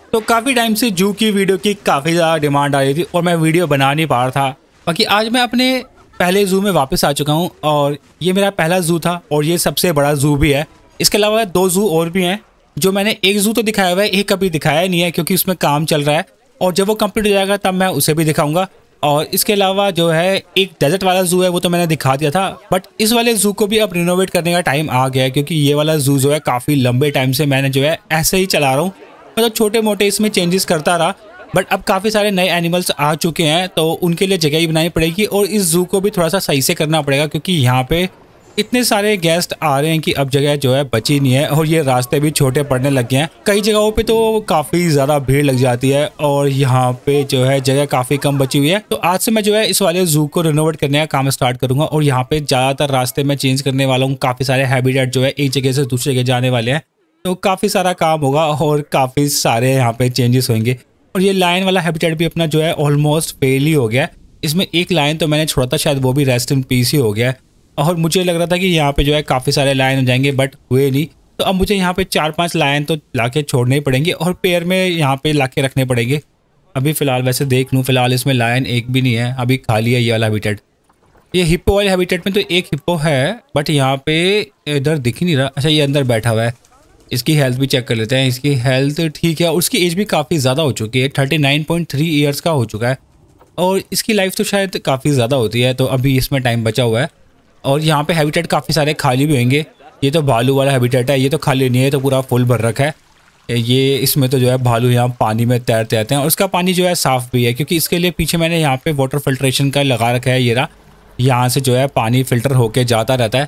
तो काफ़ी टाइम से जू की वीडियो की काफ़ी ज़्यादा डिमांड आ रही थी और मैं वीडियो बना नहीं पा रहा था। बाकी आज मैं अपने पहले ज़ू में वापस आ चुका हूँ और ये मेरा पहला ज़ू था और ये सबसे बड़ा ज़ू भी है। इसके अलावा 2 ज़ू और भी हैं जो मैंने एक ज़ू तो दिखाया हुआ है, एक कभी दिखाया नहीं है क्योंकि उसमें काम चल रहा है और जब वो कंप्लीट हो जाएगा तब मैं उसे भी दिखाऊंगा। और इसके अलावा जो है एक डेजर्ट वाला ज़ू है वो तो मैंने दिखा दिया था, बट इस वाले ज़ू को भी अब रिनोवेट करने का टाइम आ गया है क्योंकि ये वाला ज़ू जो है काफ़ी लंबे टाइम से मैंने जो है ऐसे ही चला रहा हूँ, मतलब छोटे मोटे इसमें चेंजेस करता रहा। बट अब काफ़ी सारे नए एनिमल्स आ चुके हैं तो उनके लिए जगह ही बनानी पड़ेगी और इस ज़ू को भी थोड़ा सा सही से करना पड़ेगा क्योंकि यहाँ पे इतने सारे गेस्ट आ रहे हैं कि अब जगह जो है बची नहीं है और ये रास्ते भी छोटे पड़ने लग गए हैं। कई जगहों पे तो काफ़ी ज़्यादा भीड़ लग जाती है और यहाँ पे जो है जगह काफ़ी कम बची हुई है। तो आज से मैं जो है इस वाले ज़ू को रिनोवेट करने का काम स्टार्ट करूंगा और यहाँ पे ज़्यादातर रास्ते में चेंज करने वाला हूँ। काफ़ी सारे हैबिटेट जो है एक जगह से दूसरी जगह जाने वाले हैं तो काफ़ी सारा काम होगा और काफ़ी सारे यहाँ पे चेंजेस होंगे। और ये लायन वाला हैबिटेट भी अपना जो है ऑलमोस्ट फेल ही हो गया है। इसमें एक लायन तो मैंने छोड़ा था, शायद वो भी रेस्ट इन पीस ही हो गया है और मुझे लग रहा था कि यहाँ पे जो है काफ़ी सारे लायन हो जाएंगे बट हुए नहीं। तो अब मुझे यहाँ पे 4-5 लायन तो लाके छोड़ने ही पड़ेंगे और पेयर में यहाँ पे लाके रखने पड़ेंगे। अभी फ़िलहाल वैसे देख लूँ, फ़िलहाल इसमें लायन एक भी नहीं है, अभी खाली है ये वाला हैबिटेट। ये हिप्पो वाले हैबिटेट में तो एक हिप्पो है बट यहाँ पे इधर दिख ही नहीं रहा। अच्छा, ये अंदर बैठा हुआ है, इसकी हेल्थ भी चेक कर लेते हैं। इसकी हेल्थ ठीक है और उसकी एज भी काफ़ी ज़्यादा हो चुकी है, 39.3 ईयर्स का हो चुका है और इसकी लाइफ तो शायद काफ़ी ज़्यादा होती है, तो अभी इसमें टाइम बचा हुआ है। और यहाँ पे हैबिटेट काफ़ी सारे खाली भी होंगे। ये तो भालू वाला हैबिटेट है, ये तो खाली नहीं है, तो पूरा फुल भर रखा है। ये इसमें तो जो है भालू यहाँ पानी में तैरते रहते हैं और उसका पानी जो है साफ़ भी है क्योंकि इसके लिए पीछे मैंने यहाँ पे वाटर फिल्ट्रेशन का लगा रखा है। ये रहा, यहाँ से जो है पानी फ़िल्टर होके जाता रहता है।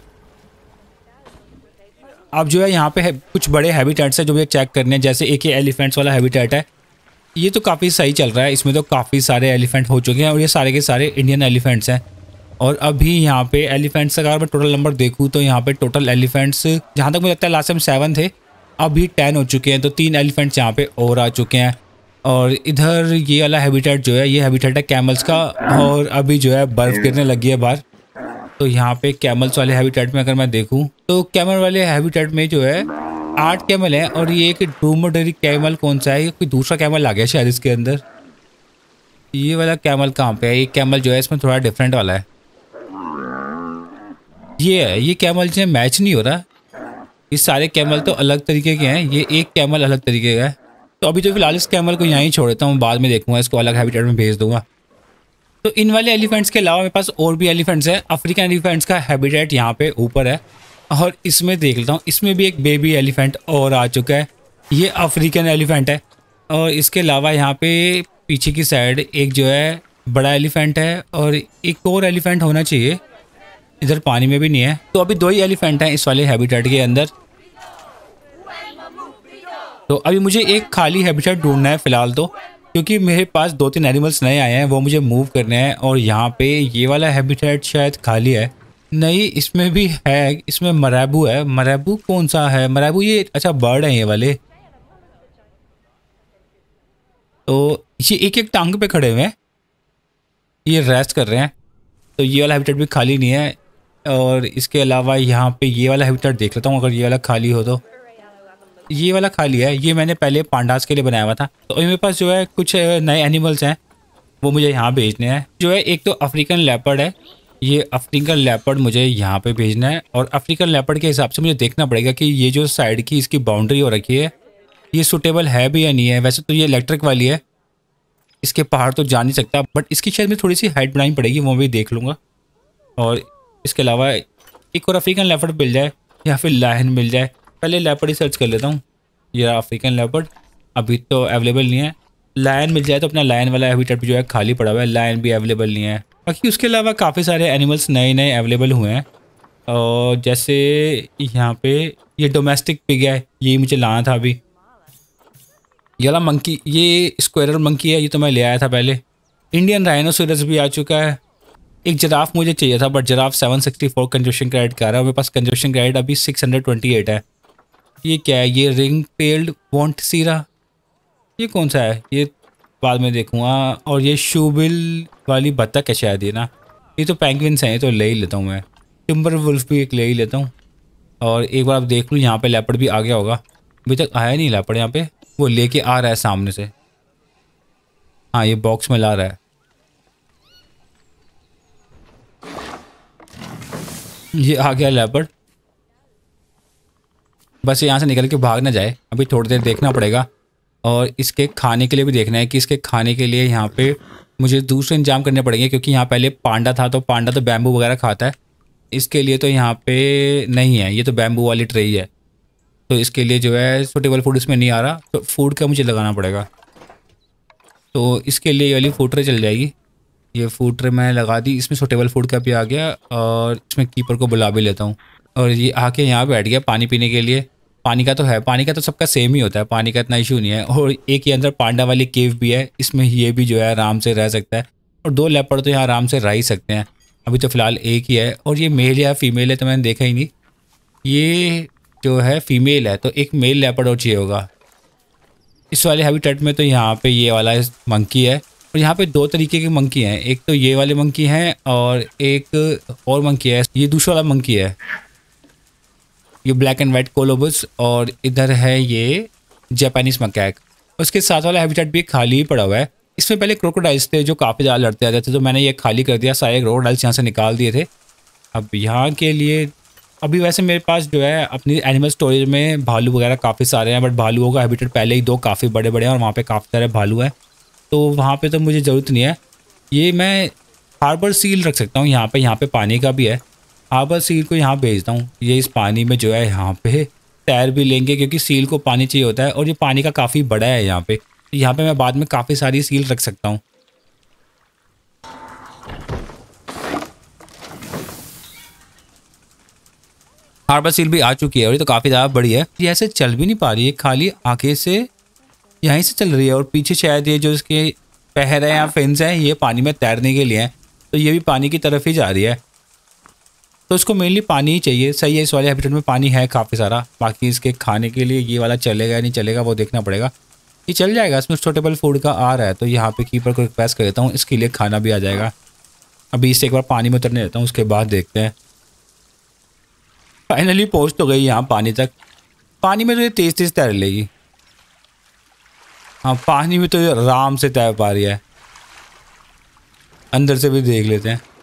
अब जो है यहाँ पे कुछ बड़े हैबिटेट्स हैं जो मुझे चेक करने हैं, जैसे एक ये एलिफेंट्स वाला हैबिटेट है। ये तो काफ़ी सही चल रहा है, इसमें तो काफ़ी सारे एलिफेंट हो चुके हैं और ये सारे के सारे इंडियन एलिफेंट्स हैं। और अभी यहाँ पे एलिफेंट्स का अगर मैं टोटल नंबर देखूँ तो यहाँ पे टोटल एलिफेंट्स जहाँ तक मुझे लगता है लास्ट टाइम 7 थे, अभी 10 हो चुके हैं, तो 3 एलिफेंट्स यहाँ पे और आ चुके हैं। और इधर ये वाला हैबिटेट जो है ये हैबिटेट है कैमल्स का और अभी जो है बर्फ़ गिरने लगी है बाहर। तो यहाँ पे कैमल्स वाले हैबिटेट में अगर मैं देखूँ तो कैमल वाले हैबिटेट में जो है 8 कैमल हैं और ये एक ड्रोमेडरी कैमल कौन सा है, ये कोई दूसरा कैमल आ गया शायद इसके अंदर। ये वाला कैमल कहाँ पे है? ये कैमल जो है इसमें थोड़ा डिफरेंट वाला है। ये है, ये कैमल जो मैच नहीं हो रहा। ये सारे कैमल तो अलग तरीके के हैं, ये एक कैमल अलग तरीके का है। तो अभी तो फिलहाल इस कैमल को यहाँ ही छोड़ देता हूँ, बाद में देखूंगा, इसको अलग हैबिटेट में भेज दूंगा। तो इन वाले एलिफेंट्स के अलावा मेरे पास और भी एलिफेंट्स हैं। अफ्रीकन एलिफेंट्स का हैबिटेट यहाँ पे ऊपर है और इसमें देख लेता हूँ, इसमें भी एक बेबी एलिफेंट और आ चुका है। ये अफ्रीकन एलिफेंट है और इसके अलावा यहाँ पे पीछे की साइड एक जो है बड़ा एलिफेंट है और एक और एलिफेंट होना चाहिए, इधर पानी में भी नहीं है। तो अभी 2 ही एलिफेंट हैं इस वाले हैबिटेट के अंदर। तो अभी मुझे एक खाली हैबिटेट ढूंढना है फ़िलहाल तो, क्योंकि मेरे पास 2-3 एनिमल्स नए आए हैं, वो मुझे मूव करने हैं। और यहाँ पे ये वाला हैबिटेट शायद खाली है, नहीं इसमें भी है, इसमें मराबू है। मराबू कौन सा है? मराबू ये अच्छा बर्ड है ये वाले। तो ये एक एक टांग पे खड़े हुए हैं, ये रेस्ट कर रहे हैं, तो ये वाला हैबिटेट भी खाली नहीं है। और इसके अलावा यहाँ पे ये वाला हैबिटेट देख लेता हूँ, अगर ये वाला खाली हो तो। ये वाला खाली है, ये मैंने पहले पांडास के लिए बनाया हुआ था। तो मेरे पास जो है कुछ नए एनिमल्स हैं, वो मुझे यहाँ भेजने हैं। जो है एक तो अफ्रीकन लेपर्ड है, ये अफ्रीकन लेपर्ड मुझे यहाँ पे भेजना है। और अफ्रीकन लेपर्ड के हिसाब से मुझे देखना पड़ेगा कि ये जो साइड की इसकी बाउंड्री हो रखी है ये सूटेबल है भी या नहीं है। वैसे तो ये इलेक्ट्रिक वाली है, इसके पहाड़ तो जा नहीं सकता, बट इसकी शायद में थोड़ी सी हाइट बनानी पड़ेगी, वो भी देख लूँगा। और इसके अलावा एक और अफ्रीकन लेपर्ड मिल जाए या फिर लायन मिल जाए, पहले लेपर्ड ही सर्च कर लेता हूँ। ये अफ्रीकन लेपर्ड अभी तो अवेलेबल नहीं है, लायन मिल जाए तो अपना लायन वाला हैबिटेट भी जो है खाली पड़ा हुआ है, लायन भी अवेलेबल नहीं है। बाकी उसके अलावा काफ़ी सारे एनिमल्स नए नए अवेलेबल हुए हैं। और जैसे यहाँ पे ये डोमेस्टिक पिग है, ये मुझे लाना था अभी। ये वाला मंकी, ये स्क्वायरल मंकी है, ये तो मैं ले आया था पहले। इंडियन राइनोसोरस भी आ चुका है। एक जिराफ मुझे चाहिए था बट जिराफ 764 कंजप्शन क्रेडिट का रहा है, मेरे पास कंजप्शन क्रेडिट अभी 628 है। ये क्या है? ये रिंग टेल्ड वॉन्ट सीरा, ये कौन सा है? ये बाद में देखूँगा। और ये शूबिल वाली बत्तख है शायद ये ना, ये तो पेंगुइन्स हैं, ये तो ले ही लेता हूँ मैं। टिम्बर वुल्फ भी एक ले ही लेता हूँ। और एक बार आप देख लूँ यहाँ पे लेपर्ड भी आ गया होगा, अभी तक आया नहीं लेपर्ड यहाँ पे। वो लेके आ रहा है सामने से। हाँ ये बॉक्स में ला रहा है। ये आ गया लेपर्ड। बस यहाँ से निकल के भाग ना जाए, अभी थोड़ी देर देखना पड़ेगा। और इसके खाने के लिए भी देखना है कि इसके खाने के लिए यहाँ पे मुझे दूसरे इंतजाम करने पड़ेंगे, क्योंकि यहाँ पहले पांडा था, तो पांडा तो बैम्बू वगैरह खाता है। इसके लिए तो यहाँ पे नहीं है, ये तो बैम्बू वाली ट्रे ही है, तो इसके लिए जो है सूटेबल फूड इसमें नहीं आ रहा, तो फूड का मुझे लगाना पड़ेगा। तो इसके लिए ये वाली फूड ट्रे चल जाएगी। ये फूड ट्रे मैं लगा दी, इसमें सूटेबल फूड का भी आ गया, और इसमें कीपर को बुला भी लेता हूँ। और ये आके यहाँ बैठ गया पानी पीने के लिए। पानी का तो है, पानी का तो सबका सेम ही होता है, पानी का इतना इशू नहीं है। और एक ही अंदर पांडा वाली केव भी है, इसमें ये भी जो है आराम से रह सकता है। और 2 लेपर्ड तो यहाँ आराम से रह ही सकते हैं। अभी तो फ़िलहाल एक ही है, और ये मेल या फीमेल है तो मैंने देखा ही नहीं। ये जो है फीमेल है, तो एक मेल लेपर्ड और चाहिए होगा। इस वाले हैबिटेट में तो यहाँ पे ये वाला मंकी है, और यहाँ पे 2 तरीके के मंकी हैं। एक तो ये वाले मंकी हैं, और एक और मंकी है, ये दूसरा वाला मंकी है, ये ब्लैक एंड वाइट कोलोबस। और इधर है ये जापानीज मकैक। उसके साथ वाला हैबिटेट भी खाली ही पड़ा हुआ है। इसमें पहले क्रोकोडाइल्स थे जो काफ़ी ज़्यादा लड़ते आते थे, तो मैंने ये खाली कर दिया, सारे क्रोकोडाइल्स यहाँ से निकाल दिए थे। अब यहाँ के लिए अभी वैसे मेरे पास जो है अपनी एनिमल स्टोरेज में भालू वगैरह काफ़ी सारे हैं, बट भालुओं का हैबिटेट पहले ही 2 काफ़ी बड़े बड़े हैं, और वहाँ पे काफ़ी सारे भालू हैं, तो वहाँ पे तो मुझे ज़रूरत नहीं है। ये मैं हार्बर सील रख सकता हूँ यहाँ पे पानी का भी है। हार्बर सील को यहाँ भेजता हूँ, ये इस पानी में जो है यहाँ पे तैर भी लेंगे, क्योंकि सील को पानी चाहिए होता है, और ये पानी का काफ़ी बड़ा है यहाँ पे। यहाँ पे मैं बाद में काफ़ी सारी सील रख सकता हूँ। हार्बर सील भी आ चुकी है, और ये तो काफ़ी ज़्यादा बड़ी है। ये ऐसे चल भी नहीं पा रही है, खाली आगे से यहीं से चल रही है, और पीछे शायद ये जो इसके पैर हैं या फिन्स हैं, ये पानी में तैरने के लिए हैं, तो ये भी पानी की तरफ ही जा रही है। तो इसको मेनली पानी ही चाहिए। सही है, इस वाले हैबिटेट में पानी है काफ़ी सारा। बाकी इसके खाने के लिए ये वाला चलेगा या नहीं चलेगा वो देखना पड़ेगा। ये चल जाएगा, इसमें सूटेबल फूड का आ रहा है, तो यहाँ पे कीपर को रिक्वेस्ट कर देता हूँ, इसके लिए खाना भी आ जाएगा। अभी इससे एक बार पानी में उतरने देता हूँ, उसके बाद देखते हैं। फाइनली पहुँच तो गई यहाँ पानी तक। पानी में तो ये तेज़ तेज़ तैर लेगी। हाँ, पानी में तो ये आराम से तैर पा रही है। अंदर से भी देख लेते हैं।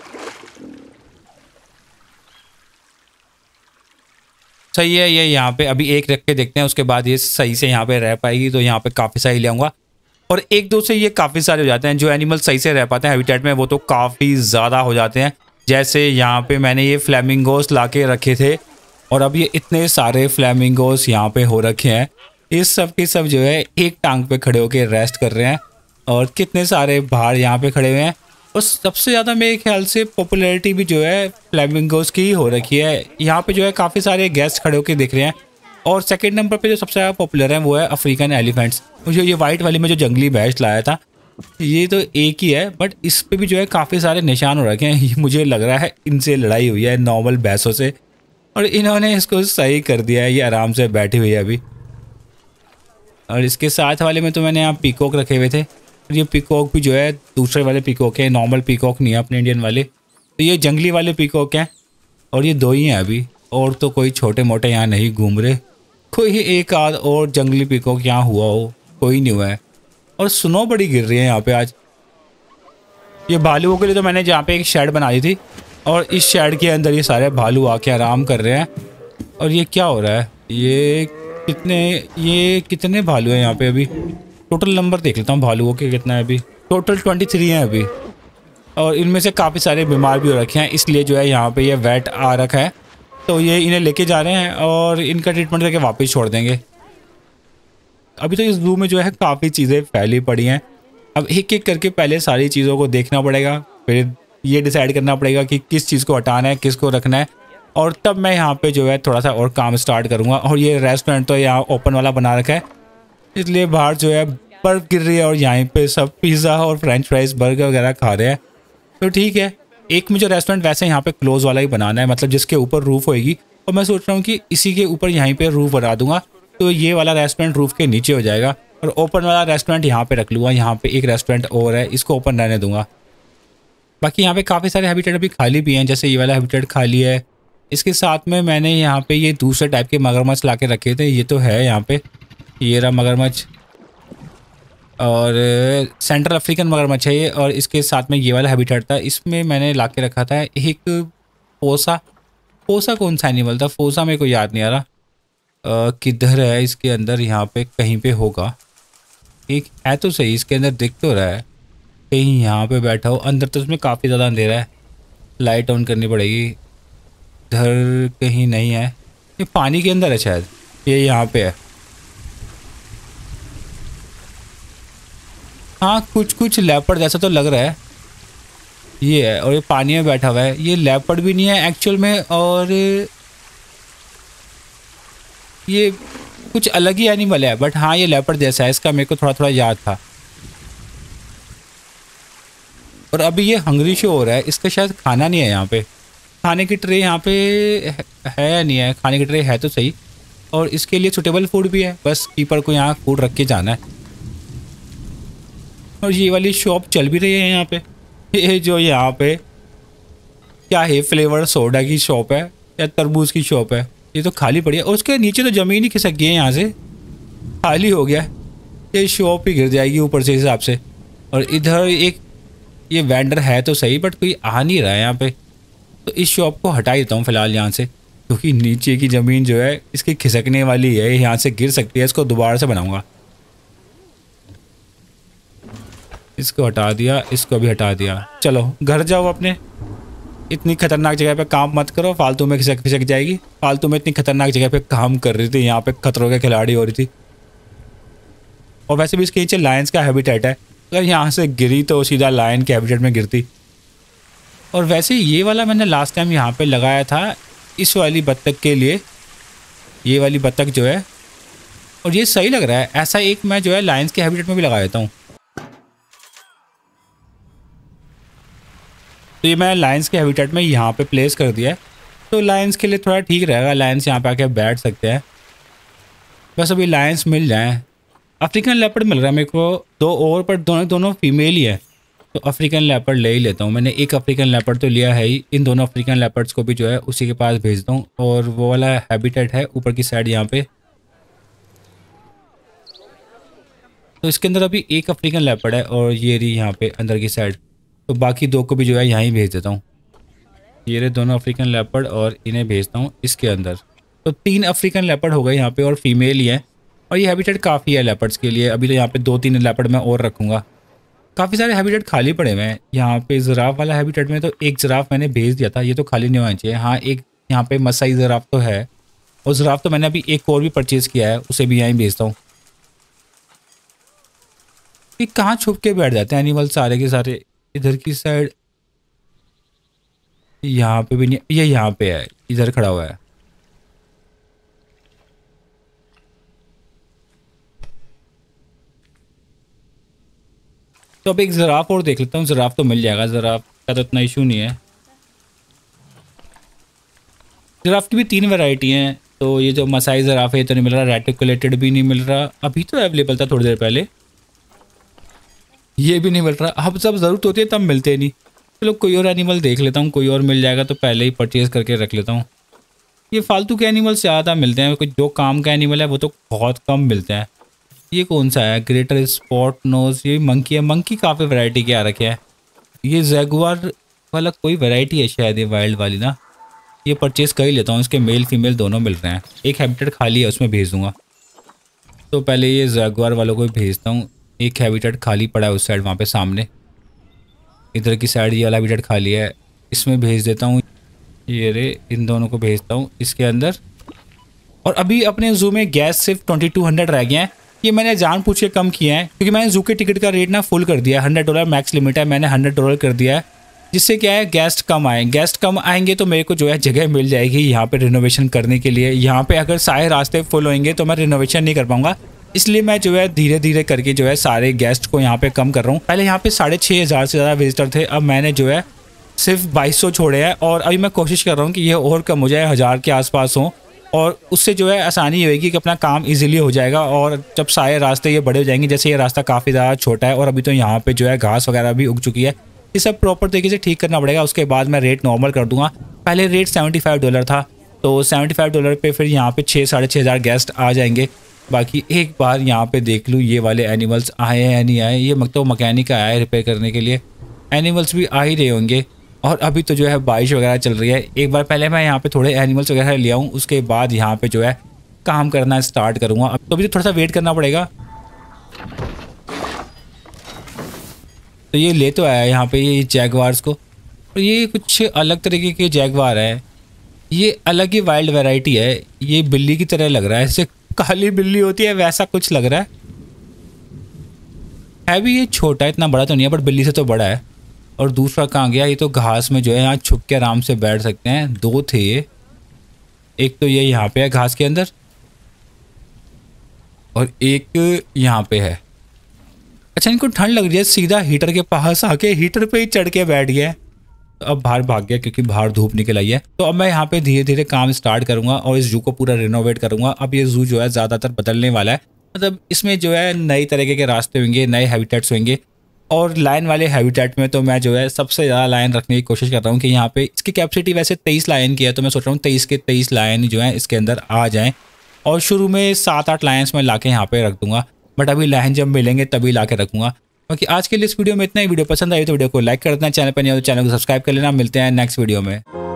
सही है, ये यहाँ पे अभी एक रख के देखते हैं, उसके बाद ये सही से यहाँ पे रह पाएगी, तो यहाँ पे काफ़ी सारी ले आऊँगा। और 1-2 से ये काफ़ी सारे हो जाते हैं। जो एनिमल सही से रह पाते हैं हैबिटेट में, वो तो काफ़ी ज़्यादा हो जाते हैं। जैसे यहाँ पे मैंने ये फ्लैमिंगोस ला के रखे थे, और अब ये इतने सारे फ्लैमिंगोस यहाँ पे हो रखे हैं। ये सब के सब जो है एक टांग पे खड़े होकर रेस्ट कर रहे हैं, और कितने सारे बाहर यहाँ पे खड़े हुए हैं। और सबसे ज़्यादा मेरे ख्याल से पॉपुलैरिटी भी जो है फ्लैमिंगोस की ही हो रखी है। यहाँ पे जो है काफ़ी सारे गेस्ट खड़े होकर दिख रहे हैं। और सेकंड नंबर पे जो सबसे ज़्यादा पॉपुलर है वो है अफ्रीकन एलिफेंट्स। मुझे ये वाइट वाली में जो जंगली भैंस लाया था, ये तो एक ही है, बट इस पे भी जो है काफ़ी सारे निशान हो रखे हैं। ये मुझे लग रहा है इनसे लड़ाई हुई है नॉर्मल भैंसों से, और इन्होंने इसको सही कर दिया है। ये आराम से बैठी हुई है अभी। और इसके साथ वाले में तो मैंने यहाँ पीकॉक रखे हुए थे। ये पीकॉक भी जो है दूसरे वाले पीकॉक है, नॉर्मल पीकॉक नहीं है अपने इंडियन वाले। तो ये जंगली वाले पीकॉक हैं, और ये 2 ही हैं अभी, और तो कोई छोटे मोटे यहाँ नहीं घूम रहे। कोई एक आध और जंगली पीकॉक यहाँ हुआ हो, कोई नहीं हुआ है। और स्नो बड़ी गिर रही है यहाँ पे आज। ये भालुओं के लिए तो मैंने जहाँ पे एक शेड बनाई थी, और इस शेड के अंदर ये सारे भालू आके आराम कर रहे हैं। और ये क्या हो रहा है, ये कितने भालू हैं यहाँ पे अभी? टोटल नंबर देख लेता हूँ भालुओं के कितना है अभी। टोटल 23 हैं अभी, और इनमें से काफ़ी सारे बीमार भी हो रखे हैं, इसलिए जो है यहाँ पे ये वेट आ रखा है। तो ये इन्हें लेके जा रहे हैं, और इनका ट्रीटमेंट करके वापस छोड़ देंगे। अभी तो इस जू में जो है काफ़ी चीज़ें फैली पड़ी हैं। अब एक एक करके पहले सारी चीज़ों को देखना पड़ेगा, फिर ये डिसाइड करना पड़ेगा कि किस चीज़ को हटाना है, किसको रखना है, और तब मैं यहाँ पे जो है थोड़ा सा और काम स्टार्ट करूँगा। और ये रेस्टोरेंट तो यहाँ ओपन वाला बना रखा है, इसलिए बाहर जो है बर्फ़ गिर रही है, और यहाँ पे सब पिज़्ज़ा और फ्रेंच फ्राइज़ बर्गर वगैरह खा रहे हैं। तो ठीक है, एक मुझे रेस्टोरेंट वैसे यहाँ पे क्लोज वाला ही बनाना है, मतलब जिसके ऊपर रूफ़ होएगी। और मैं सोच रहा हूँ कि इसी के ऊपर यहीं पे रूफ़ बना दूंगा, तो ये वाला रेस्टोरेंट रूफ़ के नीचे हो जाएगा, और ओपन वाला रेस्टोरेंट यहाँ पे रख लूँगा। यहाँ पे एक रेस्टोरेंट और है, इसको ओपन रहने दूंगा। बाकी यहाँ पे काफ़ी सारे हैबिटेट अभी खाली भी हैं, जैसे ये वाला हैबिटेट खाली है। इसके साथ में मैंने यहाँ पे ये दूसरे टाइप के मगरमच्छ ला के रखे थे, ये तो है यहाँ पे। ये रहा मगरमच्छ, और सेंट्रल अफ्रीकन मगरमच्छ है ये, और इसके साथ में ये वाला हैबिटेट था। इसमें मैंने ला के रखा था एक फोसा। फोसा कौन सा एनिमल था? फोसा मेरे को याद नहीं आ रहा किधर है इसके अंदर, यहाँ पे कहीं पे होगा। एक है तो सही इसके अंदर, दिख तो रहा है कहीं यहाँ पे बैठा हो। अंदर तो उसमें काफ़ी ज़्यादा अंधेरा है, लाइट ऑन करनी पड़ेगी। इधर कहीं नहीं है, ये पानी के अंदर है शायद, ये यहाँ पे है। हाँ कुछ कुछ लेपर्ड जैसा तो लग रहा है ये है, और ये पानी में बैठा हुआ है। ये लेपर्ड भी नहीं है एक्चुअल में, और ये कुछ अलग ही एनिमल है, बट हाँ ये लेपर्ड जैसा है। इसका मेरे को थोड़ा थोड़ा याद था। और अभी ये हंग्री शो हो रहा है, इसका शायद खाना नहीं है यहाँ पे। खाने की ट्रे यहाँ पे है या नहीं है? खाने की ट्रे है तो सही, और इसके लिए सुटेबल फूड भी है, बस कीपर को यहाँ फूड रख के जाना है। और ये वाली शॉप चल भी रही है यहाँ पे। ये जो यहाँ पे क्या है, फ्लेवर सोडा की शॉप है या तरबूज की शॉप है? ये तो खाली पड़ी है, और उसके नीचे तो ज़मीन ही खिसक गई है, यहाँ से खाली हो गया। ये शॉप ही गिर जाएगी ऊपर से हिसाब से। और इधर एक ये वेंडर है तो सही, बट कोई आ नहीं रहा है यहाँ पे, तो इस शॉप को हटा ही देता हूँ फ़िलहाल यहाँ से, क्योंकि नीचे की ज़मीन जो है इसकी खिसकने वाली है, यहाँ से गिर सकती है। इसको दोबारा से बनाऊँगा। इसको हटा दिया, इसको भी हटा दिया। चलो घर जाओ अपने, इतनी खतरनाक जगह पे काम मत करो, फालतू में खिसक खिसक जाएगी। फालतू में इतनी खतरनाक जगह पे काम कर रही थी, यहाँ पे खतरों के खिलाड़ी हो रही थी। और वैसे भी इसके नीचे लायंस का हैबिटेट है, अगर यहाँ से गिरी तो सीधा लायन के हैबिटेट में गिरती। और वैसे ये वाला मैंने लास्ट टाइम यहाँ पे लगाया था इस वाली बत्तख के लिए, ये वाली बत्तख जो है, और ये सही लग रहा है। ऐसा एक मैं जो है लायंस के हैबिटेट में भी लगा देता हूँ। तो ये मैं लायंस के हैबिटेट में यहाँ पे प्लेस कर दिया है, तो लायंस के लिए थोड़ा ठीक रहेगा। लायंस यहाँ पे आके बैठ सकते हैं, बस अभी लायंस मिल जाए। अफ्रीकन लेपर्ड मिल रहा है मेरे को 2 और, पर दोनों फीमेल ही है, तो अफ्रीकन लेपर्ड ले ही लेता हूँ। मैंने एक अफ्रीकन लेपर्ड तो लिया है ही, इन दोनों अफ्रीकन लेपर्ड्स को भी जो है उसी के पास भेजता हूँ। और वो वाला हैबिटेट है ऊपर की साइड यहाँ पे, तो इसके अंदर अभी एक अफ्रीकन लेपर्ड है, और ये रही यहाँ पे अंदर की साइड, तो बाकी 2 को भी जो है यहाँ ही भेज देता हूँ। ये रहे दोनों अफ्रीकन लेपर्ड, और इन्हें भेजता हूँ इसके अंदर। तो 3 अफ्रीकन लेपर्ड हो गए यहाँ पे, और फीमेल ही है, और ये हैबिटेट काफ़ी है लेपर्ड्स के लिए। अभी तो यहाँ पे 2-3 लेपर्ड मैं और रखूँगा। काफ़ी सारे हैबिटेट खाली पड़े हुए हैं यहाँ पे। ज़िराफ वाला हैबिटेट में तो एक ज़िराफ मैंने भेज दिया था, ये तो खाली नहीं होना चाहिए। हाँ एक यहाँ पे मसाई ज़िराफ तो है, और ज़िराफ तो मैंने अभी एक और भी परचेज़ किया है, उसे भी यहीं भेजता हूँ। ये कहाँ छुप के बैठ जाते हैं एनिमल सारे के सारे? इधर की साइड, यहाँ पे भी नहीं, ये यहाँ पे है, इधर खड़ा हुआ है। तो अब एक ज़िराफ और देख लेता हूँ। ज़िराफ तो मिल जाएगा, ज़िराफ का तो इतना इशू नहीं है। ज़िराफ की भी 3 वैरायटी हैं, तो ये जो मसाई ज़िराफ है तो नहीं मिल रहा, रेटिकुलेटेड भी नहीं मिल रहा, अभी तो अवेलेबल था थोड़ी देर पहले, ये भी नहीं मिल रहा। अब जब ज़रूरत होती है तब मिलते नहीं। चलो कोई और एनिमल देख लेता हूँ, कोई और मिल जाएगा तो पहले ही परचेज़ करके रख लेता हूँ। ये फालतू के एनिमल ज़्यादा मिलते हैं, कुछ जो काम का एनिमल है वो तो बहुत कम मिलते हैं। ये कौन सा है? ग्रेटर स्पॉट नोज, ये मंकी है। मंकी काफ़ी वैरायटी के आ रखे हैं। ये जैगुआर वाला कोई वैरायटी है शायद, ये वाइल्ड वाली ना। ये परचेज़ कर ही लेता हूँ, इसके मेल फीमेल दोनों मिल रहे हैं। एक हैबिटेट खाली है, उसमें भेज दूँगा। तो पहले ये जैगुआर वालों को भेजता हूँ। एक हैबिटेट खाली पड़ा है उस साइड, वहाँ पे सामने। इधर की साइड ये वाला हैबिटेट खाली है, इसमें भेज देता हूँ। ये रे, इन दोनों को भेजता हूँ इसके अंदर। और अभी अपने ज़ू में गैस सिर्फ 2200 रह गए हैं। ये मैंने जान पूछ के कम किया है, क्योंकि मैंने ज़ू के टिकट का रेट ना फुल कर दिया है। $100 मैक्स लिमिट है, मैंने $100 कर दिया है, जिससे क्या है गेस्ट कम आए। गेस्ट कम आएंगे तो मेरे को जो है जगह मिल जाएगी यहाँ पे रिनोवेशन करने के लिए। यहाँ पे अगर सारे रास्ते फुल होंगे तो मैं रिनोवेशन नहीं कर पाऊँगा, इसलिए मैं जो है धीरे धीरे करके जो है सारे गेस्ट को यहाँ पे कम कर रहा हूँ। पहले यहाँ पे 6500 से ज़्यादा विजिटर थे, अब मैंने जो है सिर्फ 2200 छोड़े हैं, और अभी मैं कोशिश कर रहा हूँ कि ये और कम हो जाए, 1000 के आसपास हो, और उससे जो है आसानी होगी कि अपना काम इजीली हो जाएगा। और जब सारे रास्ते ये बड़े हो जाएंगे, जैसे ये रास्ता काफ़ी ज़्यादा छोटा है और अभी तो यहाँ पे जो है घास वगैरह भी उग चुकी है, ये सब प्रॉपर तरीके से ठीक करना पड़ेगा। उसके बाद मैं रेट नॉर्मल कर दूँगा। पहले रेट $75 था, तो $75 पे फिर यहाँ पे 6-6500 गेस्ट आ जाएंगे, बाकी एक बार यहाँ पे देख लूँ ये वाले एनिमल्स आए हैं या नहीं आए। ये तो मैकेनिक आया है रिपेयर करने के लिए, एनिमल्स भी आ ही रहे होंगे। और अभी तो जो है बारिश वगैरह चल रही है। एक बार पहले मैं यहाँ पे थोड़े एनिमल्स वगैरह ले आऊँ, उसके बाद यहाँ पे जो है काम करना स्टार्ट करूँगा। अब तो अभी तो थोड़ा सा वेट करना पड़ेगा। तो ये ले तो आया यहाँ पे ये जैगवार्स को, और ये कुछ अलग तरीके के जैगवार है। ये अलग ही वाइल्ड वैरायटी है। ये बिल्ली की तरह लग रहा है, जैसे काली बिल्ली होती है वैसा कुछ लग रहा है भी ये छोटा, इतना बड़ा तो नहीं है बट बिल्ली से तो बड़ा है। और दूसरा कहाँ गया? ये तो घास में जो है यहाँ छुप के आराम से बैठ सकते हैं। दो थे ये, एक तो ये यहाँ पे है घास के अंदर और एक यहाँ पे है। अच्छा, इनको ठंड लग रही है, सीधा हीटर के पास आके हीटर पे ही चढ़ के बैठ गया है। तो अब बाहर भाग गया क्योंकि बाहर धूप निकल आई है। तो अब मैं यहाँ पे धीरे धीरे काम स्टार्ट करूँगा और इस जू को पूरा रिनोवेट करूँगा। अब ये जू जो है ज़्यादातर बदलने वाला है, मतलब इसमें जो है नई तरीके के रास्ते होंगे, नए हैबिटेट्स होंगे। और लायन वाले हैबिटेट में तो मैं जो है सबसे ज़्यादा लायन रखने की कोशिश कर रहा हूँ कि यहाँ पे इसकी कैपेसिटी वैसे 23 लायन की है, तो मैं सोच रहा हूँ 23 के 23 लायन जो है इसके अंदर आ जाएँ। और शुरू में 7-8 लायंस में ला के यहाँ पे रख दूँगा, बट अभी लायन जब मिलेंगे तभी ला के रखूँगा। बाकी आज के लिए इस वीडियो में इतना ही। वीडियो पसंद आई तो वीडियो को लाइक कर देना, चैनल पर नहीं हो तो चैनल को सब्सक्राइब कर लेना। मिलते हैं नेक्स्ट वीडियो में।